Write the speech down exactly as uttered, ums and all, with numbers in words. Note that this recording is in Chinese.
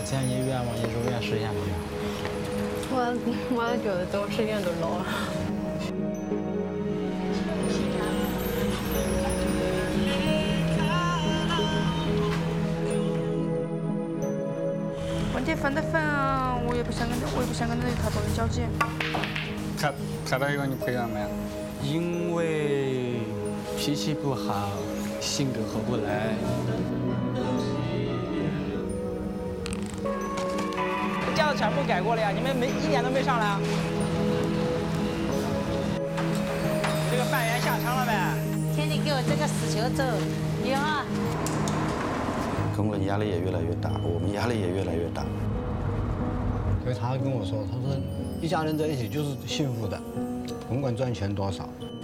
这样你愿望，你如愿实现不了。 我我觉得这种事情都老了。 问题分得分啊，我也不想跟他，我也不想跟他有太多的交集。 看看到一个你配上没有？ 因为脾气不好，性格合不来。 架子全部改过了呀，你们没一点都没上来。这个饭员下场了呗？ 天天给我这个死球走，以后。 工人压力也越来越大，我们压力也越来越大。 所以他跟我说，他说一家人在一起就是幸福的，甭管赚钱多少。